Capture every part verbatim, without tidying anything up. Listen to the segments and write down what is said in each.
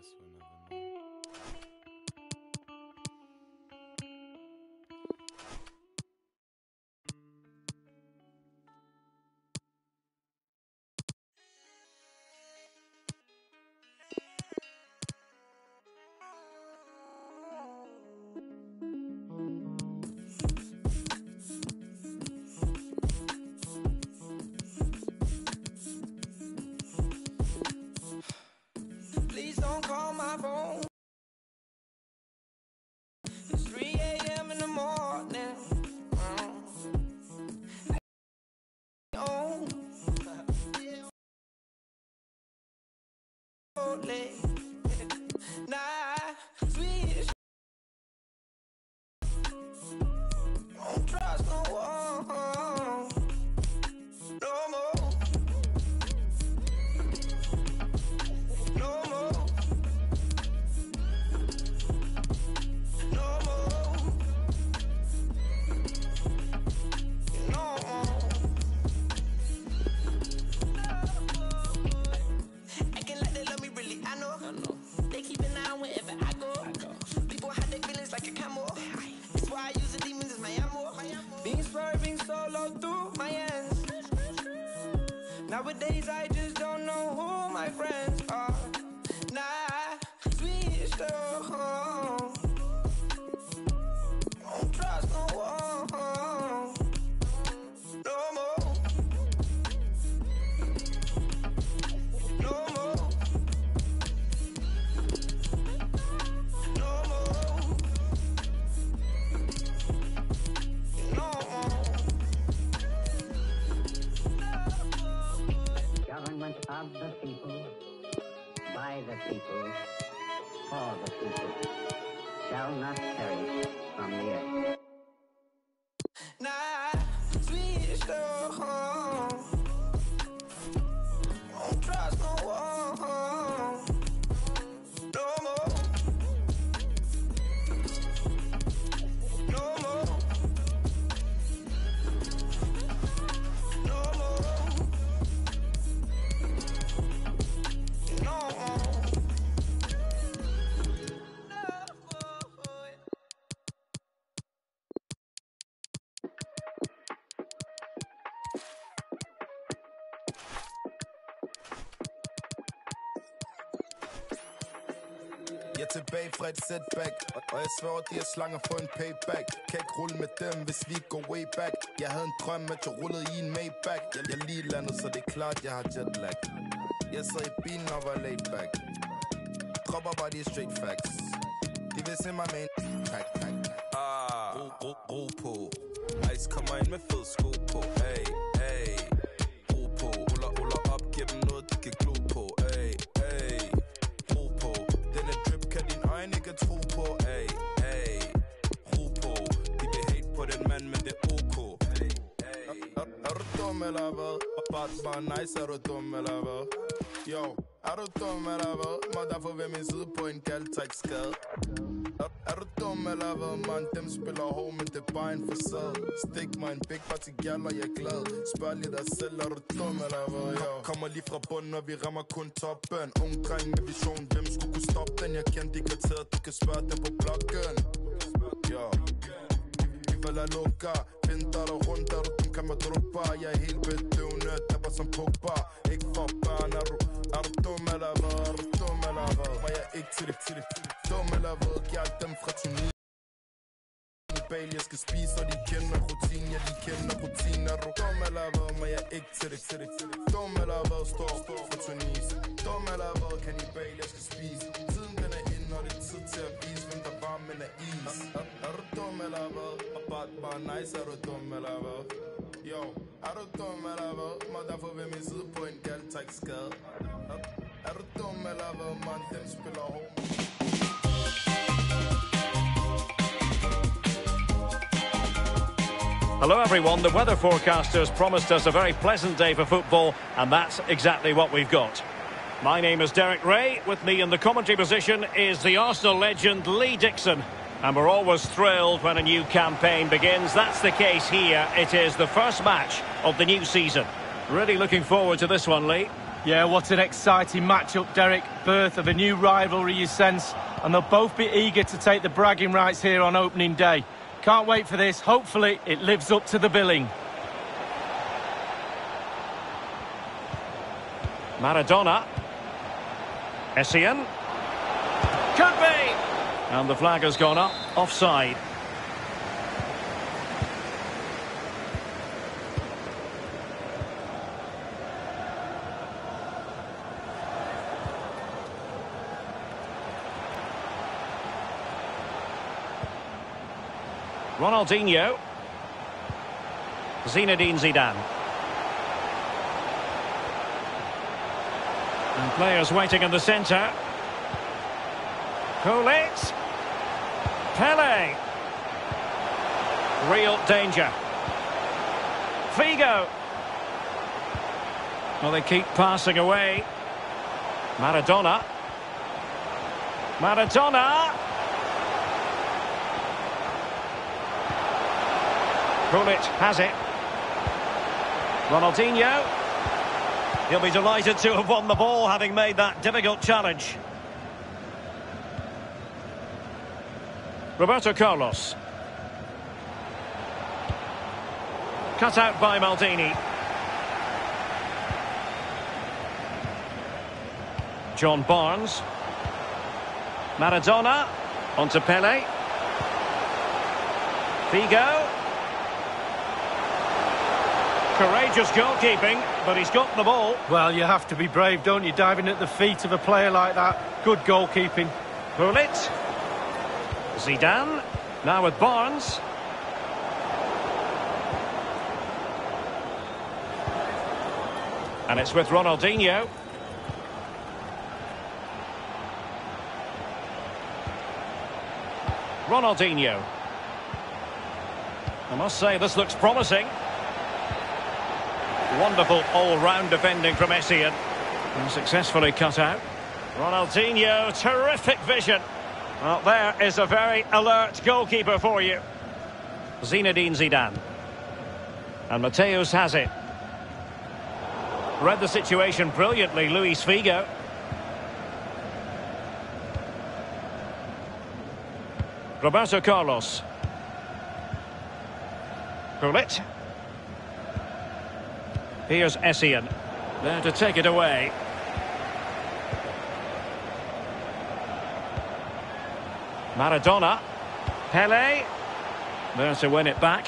guess we'll never know. Please don't call my phone. It's three A M in the morning. Oh, oh, late. Nah, sweet. Don't trust no one. No more. No more. No more. No more. Acting like they love me, really, I know. I know. They keep an eye on wherever I go. I go. People hide their feelings like a camel. That's why I use the demons as my ammo. Being swerving solo through my ends. Nowadays I just don't know who my friends are. Nah, switch to home. Don't trust no one. No more. No more. No more. No more. Government of the people, by the people, for the people, shall not perish from the earth. Nah, switch to home. Don't trust no one. No more. No more. No more. No more. Jeg er tilbage fra et setback, og jeg svær, de er slanger for en payback. Kan ikke rulle med dem, hvis vi går way back. Jeg havde en drøm, at jeg rullede i en Maybach. Jeg, jeg lige landet, så det er klart, jeg har jetlag. Jeg sad i bilen og var laid back. Dropper bare de straight facts. De vil se mig med en pack, pack. Ah, ro, ro, ro på. Ice kommer ind med fed sko på. Ay, ay, ro på. Ruller, ruller op, giv dem noget, de kan glo på. Ay, ay, ro på. Denne drip kan din øjne ikke tro på. Ay, ay, ro på. De vil hate på den mand, men det er ok. Ay, ay. Er, er du dum eller hvad? Bare, bare nice, er du dum eller hvad? Yo, er du dum eller hvad? Må derfor ved min side på en kald, tak skade. Er, er du dum eller hvad, man? Dem spiller hård, men det er bare en facade. Stik mig en big party gal, og jeg er glad. Spørg lige dig selv, er du dum eller hvad, yo? Kommer lige fra bunden, og vi rammer kun toppen. Ung dreng med vision, hvem skulle kunne stoppe den? Jeg kender de kriterier, du kan spørge dem på bloggen. Yo, vi falder lukker. Finder dig rundt, er du dum, kan man druppe. Jeg er helt bedøvende, der var som Pogba. Ikke for børn, er du, er du dum eller hvad? Er du dum eller hvad? Var jeg ikke til det, til det dum eller hvad? Giv dem fra Tunis. Jeg skal spise, og de kender rutin. Ja, de kender rutin. Er du dum eller hvad? Men jeg er ikke til det, til det dum eller hvad? Står fra Tunis. Dum eller hvad? Kannibal, jeg skal spise. Tiden den er inde, og det er tid til at vise, hvem der var, men er is. Er, er du dum eller hvad? Og bare, bare nice, er du dum eller hvad? Yo, er du dum eller hvad? Må derfor ved min side på en gal, tak skade. Er, er du dum eller hvad? Man, dem spiller hård. Hello everyone, the weather forecasters promised us a very pleasant day for football, and that's exactly what we've got. My name is Derek Ray. With me in the commentary position is the Arsenal legend Lee Dixon. And we're always thrilled when a new campaign begins. That's the case here. It is the first match of the new season. Really looking forward to this one, Lee. Yeah, what an exciting matchup, Derek. Birth of a new rivalry, you sense. And they'll both be eager to take the bragging rights here on opening day. Can't wait for this. Hopefully, it lives up to the billing. Maradona. Essien. Could be! And the flag has gone up. Offside. Ronaldinho. Zinedine Zidane. And players waiting in the centre. Gullit. Pele. Real danger. Figo. Well, they keep passing away. Maradona. Maradona. Gullit has it. Ronaldinho. He'll be delighted to have won the ball, having made that difficult challenge. Roberto Carlos. Cut out by Maldini. John Barnes. Maradona. Onto Pele. Figo. Courageous goalkeeping, but he's got the ball. Well, you have to be brave, don't you, diving at the feet of a player like that. Good goalkeeping. Gullit. Zidane. Now with Barnes. And it's with Ronaldinho. Ronaldinho. I must say, this looks promising. Wonderful all-round defending from Essien. And successfully cut out. Ronaldinho, terrific vision. Well, there is a very alert goalkeeper for you. Zinedine Zidane. And Mateus has it. Read the situation brilliantly, Luis Figo. Roberto Carlos. Gullit. Here's Essien. There to take it away. Maradona. Pele. There to win it back.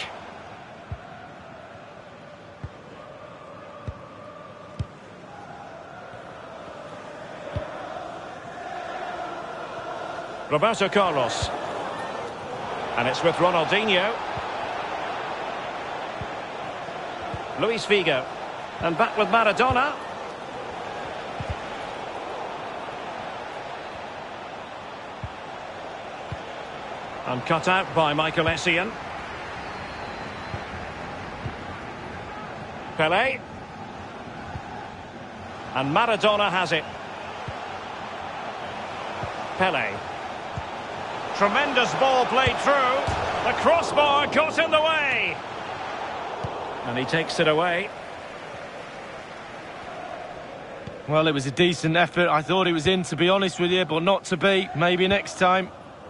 Roberto Carlos. And it's with Ronaldinho. Luis Figo. And back with Maradona. And cut out by Michael Essien. Pele. And Maradona has it. Pele. Tremendous ball played through. The crossbar got in the way. And he takes it away. Well, it was a decent effort. I thought it was in, to be honest with you, but not to be. Maybe next time.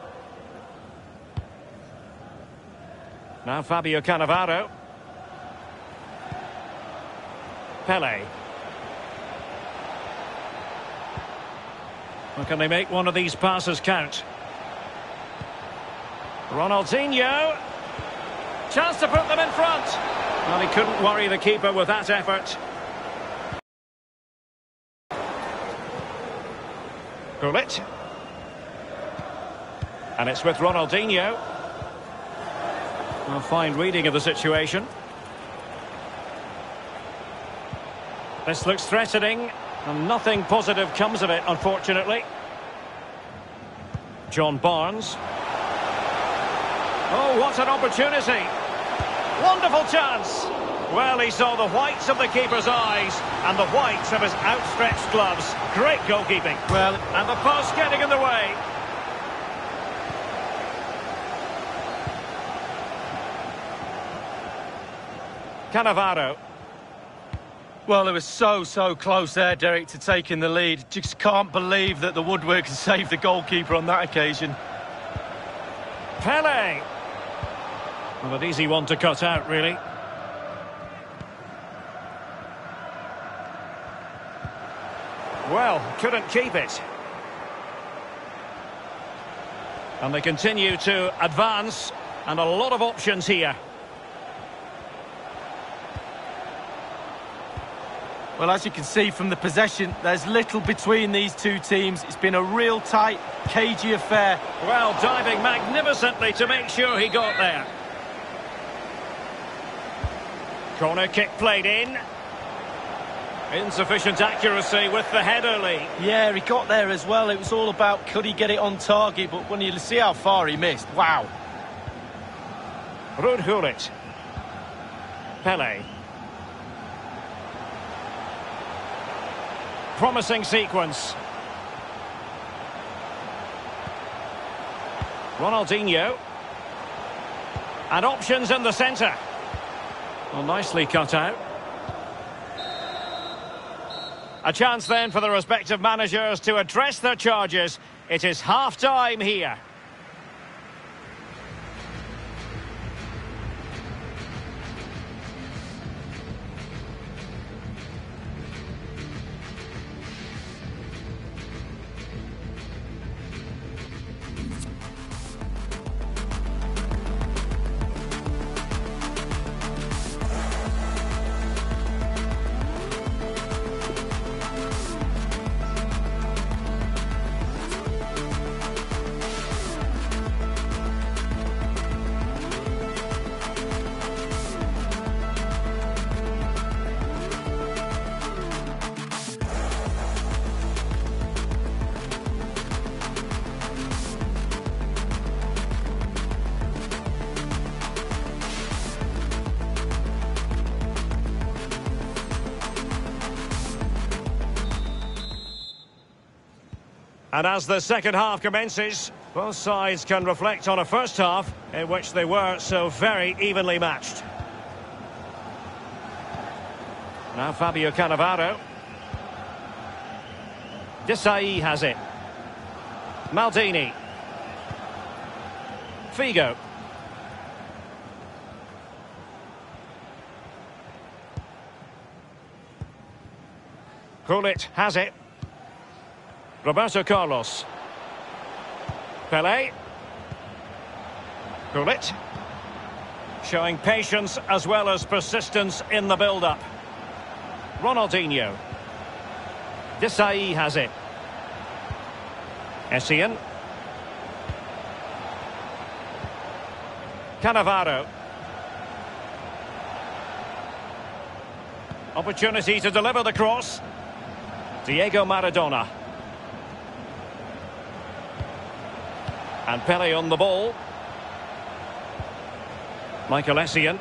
Now Fabio Cannavaro. Pele. Well, can they make one of these passes count? Ronaldinho. Chance to put them in front. Well, he couldn't worry the keeper with that effort. Gullit. And it's with Ronaldinho. A fine reading of the situation. This looks threatening, and nothing positive comes of it, unfortunately. John Barnes. Oh, what an opportunity. Wonderful chance. Well, he saw the whites of the keeper's eyes and the whites of his outstretched gloves. Great goalkeeping. Well, and the post getting in the way. Cannavaro. Well, it was so, so close there, Derek, to taking the lead. Just can't believe that the woodwork can save the goalkeeper on that occasion. Pele. Well, an easy one to cut out, really. Well, couldn't keep it. And they continue to advance, and a lot of options here. Well, as you can see from the possession, there's little between these two teams. It's been a real tight, cagey affair. Well, diving magnificently to make sure he got there. Corner kick played in. Insufficient accuracy with the header, Lee. Yeah, he got there as well. It was all about could he get it on target, but when you see how far he missed, wow. Ruud Gullit. Pele. Promising sequence. Ronaldinho. And options in the centre. Well, nicely cut out. A chance then for the respective managers to address their charges. It is half-time here. And as the second half commences, both sides can reflect on a first half in which they were so very evenly matched. Now Fabio Cannavaro. Desailly has it. Maldini. Figo. Gullit has it. Roberto Carlos. Pele. Gullit. Showing patience as well as persistence in the build-up. Ronaldinho. Desailly has it. Essien. Cannavaro. Opportunity to deliver the cross. Diego Maradona. And Pele on the ball. Michael Essien.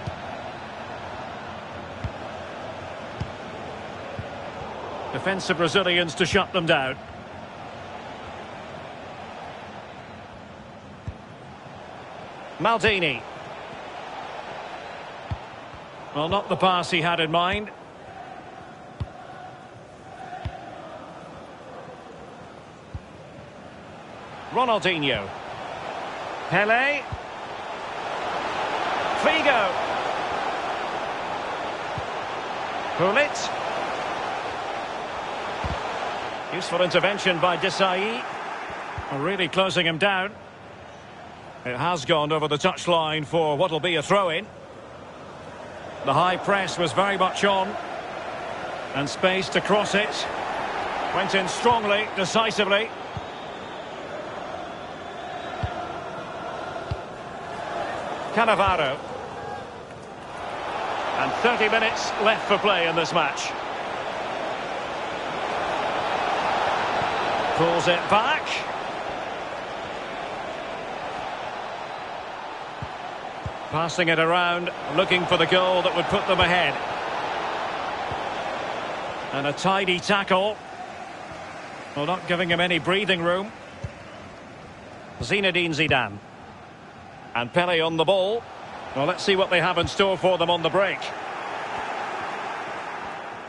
Defensive Brazilians to shut them down. Maldini. Well, not the pass he had in mind. Ronaldinho. Pele. Figo. Gullit. Useful intervention by Desailly. Really closing him down. It has gone over the touchline for what will be a throw-in. The high press was very much on. And space to cross it. Went in strongly, decisively. Cannavaro. And thirty minutes left for play in this match. Pulls it back. Passing it around, looking for the goal that would put them ahead. And a tidy tackle. Well, not giving him any breathing room. Zinedine Zidane. And Pele on the ball. Well, let's see what they have in store for them on the break.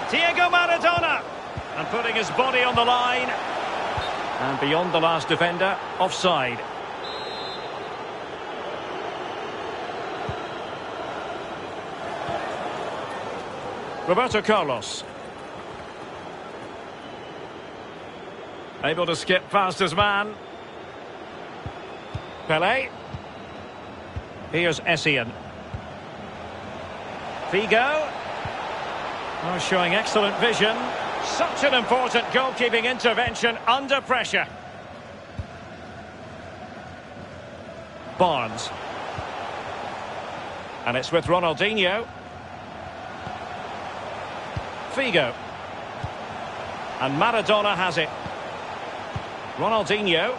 Diego Maradona. And putting his body on the line. And beyond the last defender, offside. Roberto Carlos. Able to skip past his man. Pelé. Here's Essien. Figo. Oh, showing excellent vision. Such an important goalkeeping intervention under pressure. Barnes. And it's with Ronaldinho. Figo. And Maradona has it. Ronaldinho.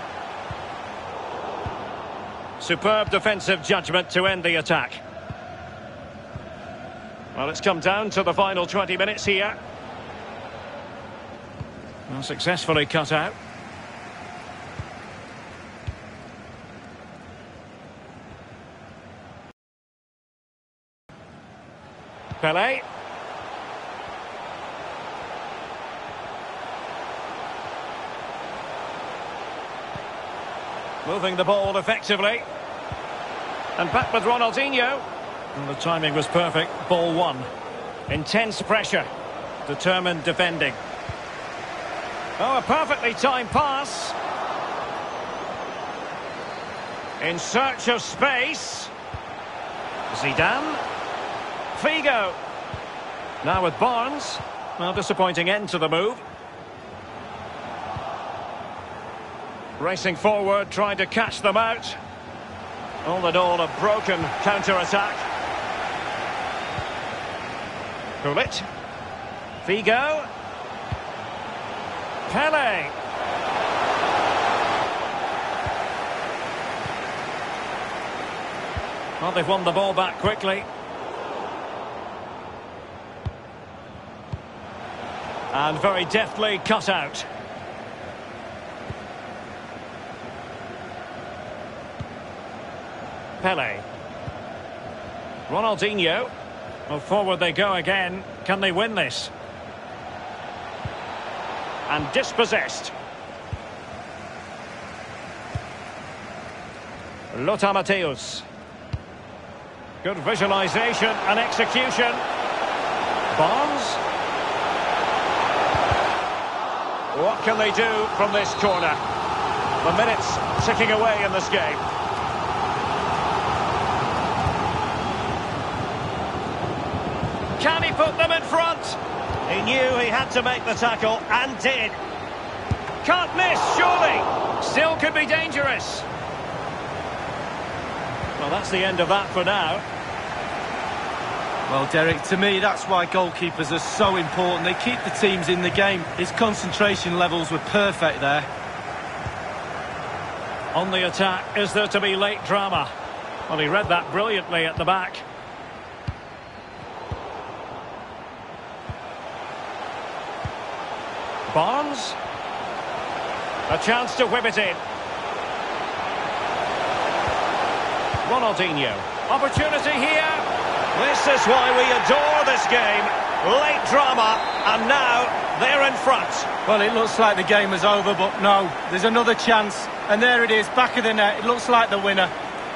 Superb defensive judgment to end the attack. Well, it's come down to the final twenty minutes here. Well, successfully cut out. Pelé. Moving the ball effectively. And back with Ronaldinho. And the timing was perfect. Ball one. Intense pressure. Determined defending. Oh, a perfectly timed pass. In search of space. Zidane. Figo. Now with Barnes. Well, disappointing end to the move. Racing forward, trying to catch them out. All in all, a broken counter-attack. Gullit. Figo. Pelé. Well, they've won the ball back quickly. And very deftly cut out. Pelé. Ronaldinho. Well, forward they go again. Can they win this? And dispossessed. Lothar Matthäus. Good visualization and execution. Barnes. What can they do from this corner? The minutes ticking away in this game. Can he put them in front? He knew he had to make the tackle and did. Can't miss, surely. Still could be dangerous. Well, that's the end of that for now. Well, Derek, to me, that's why goalkeepers are so important. They keep the teams in the game. His concentration levels were perfect there. On the attack, is there to be late drama? Well, he read that brilliantly at the back. Barnes. A chance to whip it in. Ronaldinho. Opportunity here. This is why we adore this game. Late drama, and now they're in front. Well, it looks like the game is over, but no. There's another chance, and there it is, back of the net. It looks like the winner.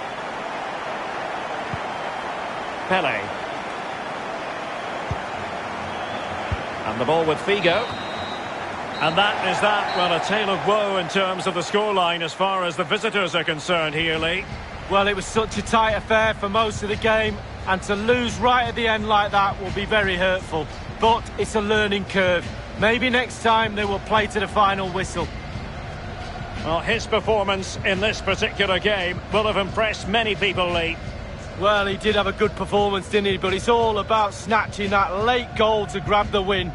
Pelé. And the ball with Figo. And that is that. Well, a tale of woe in terms of the scoreline as far as the visitors are concerned here, Lee. Well, it was such a tight affair for most of the game, and to lose right at the end like that will be very hurtful. But it's a learning curve. Maybe next time they will play to the final whistle. Well, his performance in this particular game will have impressed many people, Lee. Well, he did have a good performance, didn't he? But it's all about snatching that late goal to grab the win.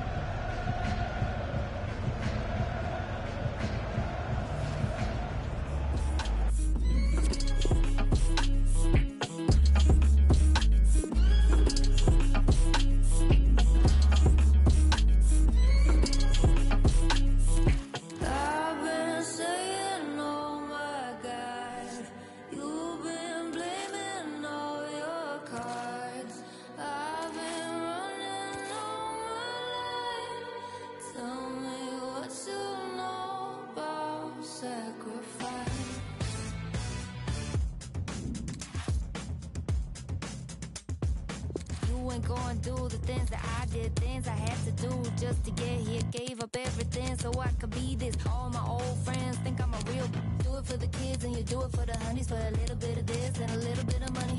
and go and do the things that I did, things I had to do just to get here. Gave up everything so I could be this. All my old friends think I'm a real. Do it for the kids and you do it for the honeys, for a little bit of this and a little bit of money.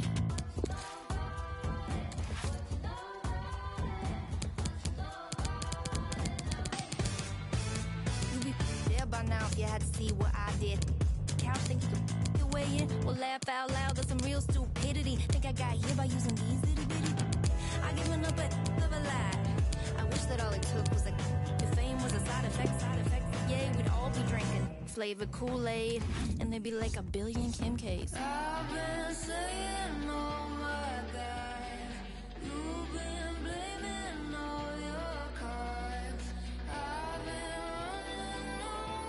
You'd be there by now if you had to see what I did. Couch think you could your way in, well laugh out loud, that's some real stupidity. Think I got here by using these little bitty. I given up at of a lie. I wish that all it took was a if fame was a side effect, side effect. Yeah, we'd all be drinking flavored Kool-Aid, and there'd be like a billion Kim K's. I've been saying, oh my God, you've been blaming all your cards. I've been running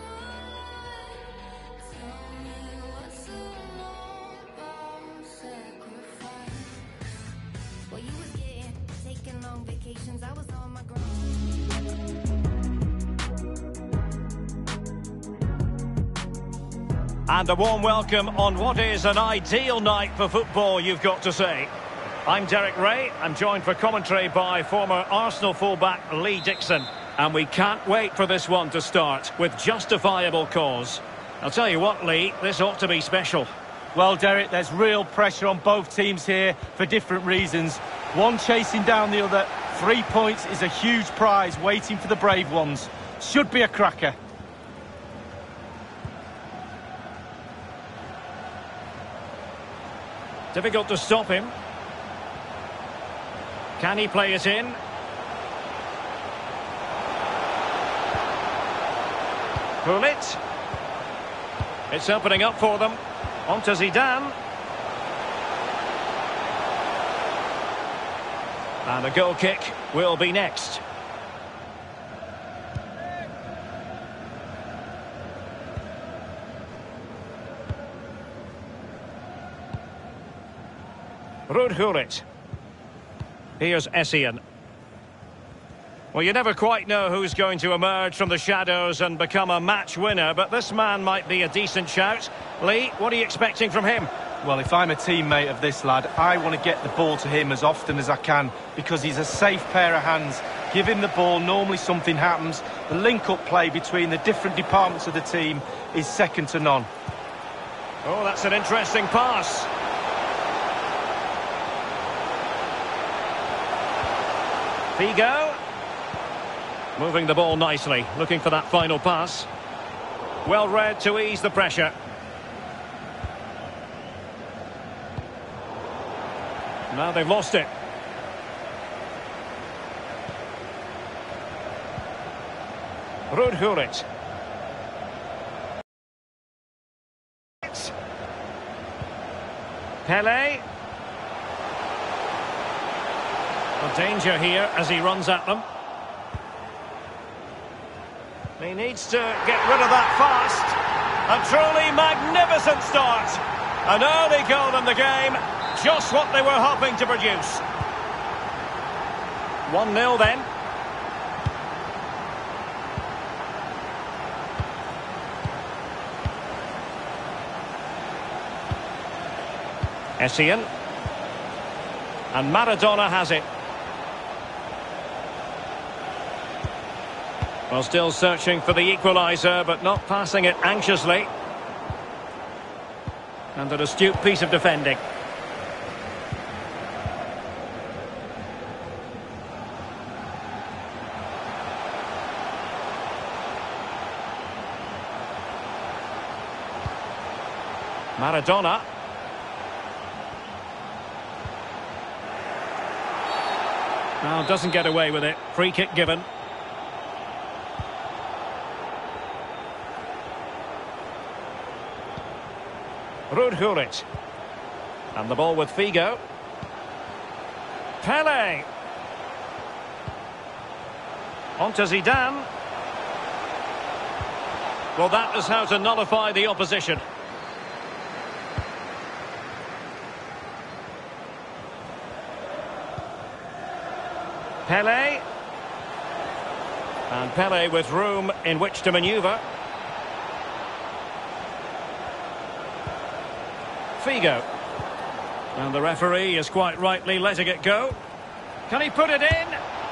away. Tell me what's so long about sacrifice. Well, you was getting, taking long vacations, I was on my grind. And a warm welcome on what is an ideal night for football, you've got to say. I'm Derek Ray. I'm joined for commentary by former Arsenal fullback Lee Dixon. And we can't wait for this one to start with justifiable cause. I'll tell you what, Lee, this ought to be special. Well, Derek, there's real pressure on both teams here for different reasons. One chasing down the other. Three points is a huge prize waiting for the brave ones. Should be a cracker. Difficult to stop him. Can he play it in? Pull it. It's opening up for them. On to Zidane. And a goal kick will be next. Ruud Gullit. Here's Essien. Well, you never quite know who's going to emerge from the shadows and become a match winner, but this man might be a decent shout. Lee, what are you expecting from him? Well, if I'm a teammate of this lad, I want to get the ball to him as often as I can because he's a safe pair of hands. Give him the ball, normally something happens. The link-up play between the different departments of the team is second to none. Oh, that's an interesting pass. Figo. Moving the ball nicely, looking for that final pass. Well read to ease the pressure. Now they've lost it. Ruud Gullit. Pele. A danger here as he runs at them. He needs to get rid of that fast. A truly magnificent start. An early goal in the game. Just what they were hoping to produce. one nil then. Essien. And Maradona has it. Well, still searching for the equaliser, but not passing it anxiously. And an astute piece of defending. Maradona. Now doesn't get away with it. Free kick given. Ruud Gullit. And the ball with Figo. Pele. On to Zidane. Well, that is how to nullify the opposition. Pele. And Pele with room in which to manoeuvre. Figo. And the referee is quite rightly letting it go. Can he put it in?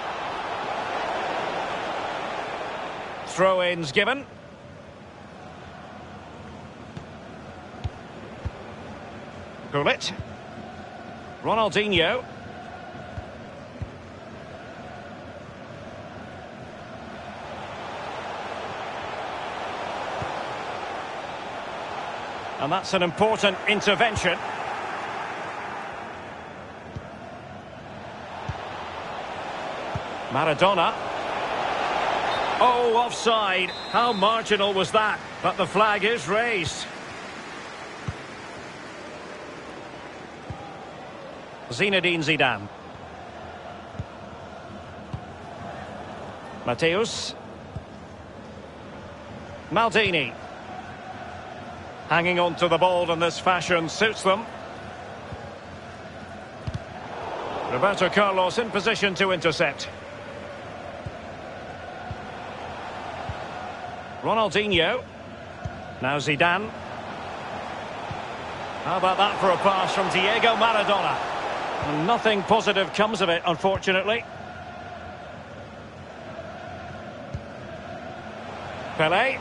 Throw-ins given. Gullit. Ronaldinho. And that's an important intervention. Maradona. Oh, offside. How marginal was that? But the flag is raised. Zinedine Zidane. Mateus. Maldini. Hanging on to the ball in this fashion suits them. Roberto Carlos in position to intercept. Ronaldinho. Now Zidane. How about that for a pass from Diego Maradona? And nothing positive comes of it, unfortunately. Pelé.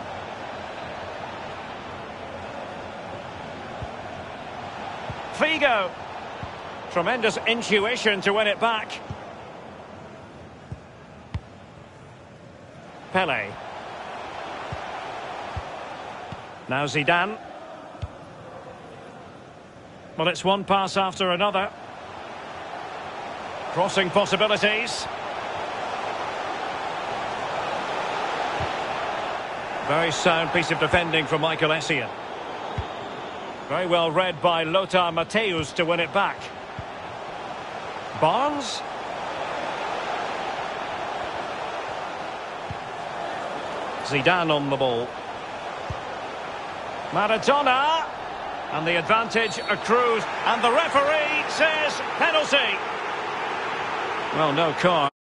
Figo. Tremendous intuition to win it back. Pelé. Now Zidane. Well, it's one pass after another. Crossing possibilities. Very sound piece of defending from Michael Essien. Very well read by Lothar Matthäus to win it back. Barnes. Zidane on the ball. Maradona. And the advantage accrues. And the referee says penalty. Well, no card.